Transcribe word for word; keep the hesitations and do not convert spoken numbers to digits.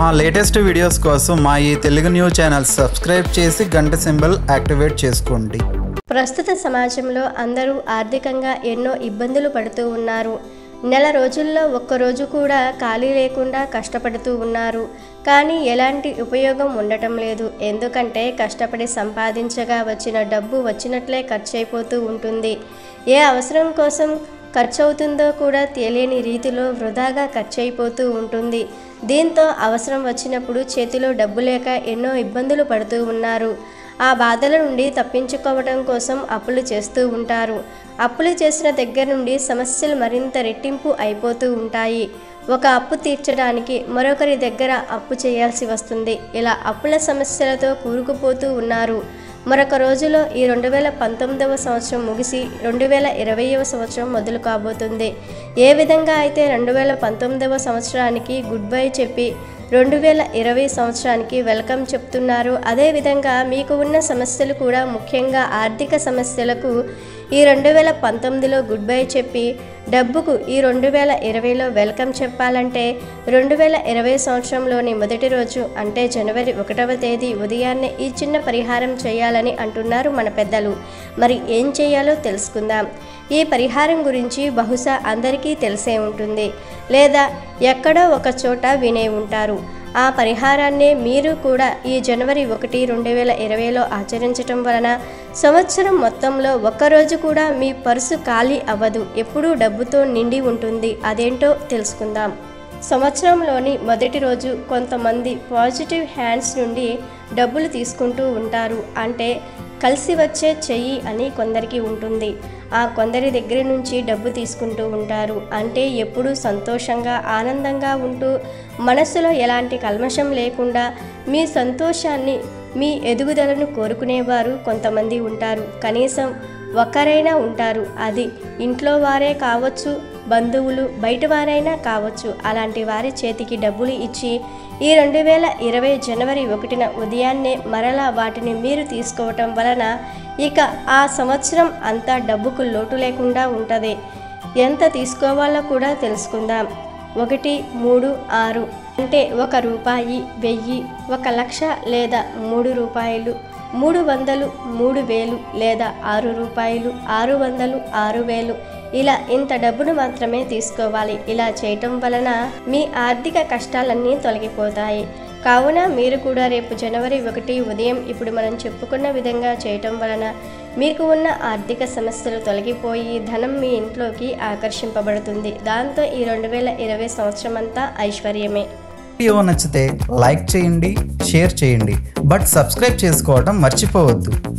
మా latest videos కోసం మా ఈ తెలుగు న్యూస్ ఛానల్ సబ్స్క్రైబ్ చేసి గంట సింబల్ యాక్టివేట్ చేసుకోండి. ప్రస్తుత సమాజంలో అందరూ ఆర్థికంగా ఎన్నో ఇబ్బందులు పడుతూ ఉన్నారు. నెల రోజుల్లో ఒక్కరోజు కూడా ఖాళీ లేకుండా కష్టపడుతూ ఉన్నారు. కానీ ఎలాంటి ఉపయోగం ఉండటం లేదు. ఎందుకంటే కష్టపడి సంపాదించగా వచ్చిన డబ్బు వచ్చినట్లే ఖర్చు అయిపోతూ ఉంటుంది. ఏ అవసరం కోసం ఖర్చు అవుతుందో కూడా తెలియని రీతిలో వృధాగా ఖర్చు అయిపోతూ ఉంటుంది. దీంతో అవసరం వచ్చినప్పుడు చేతిలో డబ్బు లేక ఎన్నో ఇబ్బందులు పడుతూ ఉన్నారు. ఆ బాధల నుండి తప్పించుకోవడం కోసం అప్పులు చేస్తూ ఉంటారు. అప్పులు చేసిన దగ్గర నుండి సమస్యలు మరింత రెట్టింపు అయిపోతూ ఉంటాయి. ఒక అప్పు తీర్చడానికి మరొకరి దగ్గర అప్పు చేయాల్సి వస్తుంది. ఇలా అప్పుల సమస్యలతో కూరుకుపోతూ ఉన్నారు. మరొక రోజులో ఈ రెండు వేల పంతొమ్మిదవ సంవత్సరం ముగిసి రెండు వేల ఇరవైవ సంవత్సరం మొదలు కాబోతుంది. ఏ విధంగా అయితే రెండు వేల పంతొమ్మిదవ సంవత్సరానికి గుడ్ బై చెప్పి రెండు వేల ఇరవై సంవత్సరానికి వెల్కమ్ చెప్తున్నారు, అదేవిధంగా మీకు ఉన్న సమస్యలు కూడా ముఖ్యంగా ఆర్థిక సమస్యలకు ఈ రెండు వేల పంతొమ్మిదిలో గుడ్ బై చెప్పి డబ్బుకు ఈ రెండు వేల ఇరవైలో వెల్కమ్ చెప్పాలంటే రెండు వేల ఇరవై సంవత్సరంలోని మొదటి రోజు అంటే జనవరి ఒకటవ తేదీ ఉదయాన్నే ఈ చిన్న పరిహారం చేయాలని అంటున్నారు మన పెద్దలు. మరి ఏం చేయాలో తెలుసుకుందాం. ఈ పరిహారం గురించి బహుశా అందరికీ తెలిసే ఉంటుంది, లేదా ఎక్కడో ఒక చోట వినే ఉంటారు. ఆ పరిహారాన్నే మీరు కూడా ఈ జనవరి ఒకటి రెండు వేల ఇరవైలో ఆచరించటం వలన సంవత్సరం మొత్తంలో ఒక్కరోజు కూడా మీ పర్సు ఖాళీ అవ్వదు, ఎప్పుడూ డబ్బుతో నిండి ఉంటుంది. అదేంటో తెలుసుకుందాం. సంవత్సరంలోని మొదటి రోజు కొంతమంది పాజిటివ్ హ్యాండ్స్ నుండి డబ్బులు తీసుకుంటూ ఉంటారు. అంటే కలిసి వచ్చే చెయ్యి అని కొందరికి ఉంటుంది. ఆ కొందరి దగ్గర నుంచి డబ్బు తీసుకుంటూ ఉంటారు. అంటే ఎప్పుడూ సంతోషంగా ఆనందంగా ఉంటూ మనసులో ఎలాంటి కల్మషం లేకుండా మీ సంతోషాన్ని మీ ఎదుగుదలను కోరుకునేవారు కొంతమంది ఉంటారు. కనీసం ఒక్కరైనా ఉంటారు. అది ఇంట్లో వారే కావచ్చు, బంధువులు, బయట వారైనా కావచ్చు. అలాంటి వారి చేతికి డబ్బులు ఇచ్చి ఈ రెండు వేల ఇరవై జనవరి ఒకటిన ఉదయాన్నే మరలా వాటిని మీరు తీసుకోవటం వలన ఇక ఆ సంవత్సరం అంతా డబ్బుకు లోటు లేకుండా ఉంటుంది. ఎంత తీసుకోవాలో కూడా తెలుసుకుందాం. ఒకటి మూడు ఆరు అంటే ఒక రూపాయి, వెయ్యి, ఒక లక్ష లేదా మూడు రూపాయలు, మూడు వందలు, మూడు వేలు లేదా ఆరు రూపాయలు, ఆరు వందలు, ఆరు వేలు, ఇలా ఇంత డబ్బును మాత్రమే తీసుకోవాలి. ఇలా చేయటం వలన మీ ఆర్థిక కష్టాలన్నీ తొలగిపోతాయి. కావున మీరు కూడా రేపు జనవరి ఒకటి ఉదయం ఇప్పుడు మనం చెప్పుకున్న విధంగా చేయటం వలన మీకు ఉన్న ఆర్థిక సమస్యలు తొలగిపోయి ధనం మీ ఇంట్లోకి ఆకర్షింపబడుతుంది. దాంతో ఈ రెండు వేల ఇరవై సంవత్సరం అంతా ఐశ్వర్యమే. వీడియో నచ్చితే లైక్ చేయండి, షేర్ చేయండి, బట్ సబ్స్క్రైబ్ చేసుకోవడం మర్చిపోవద్దు.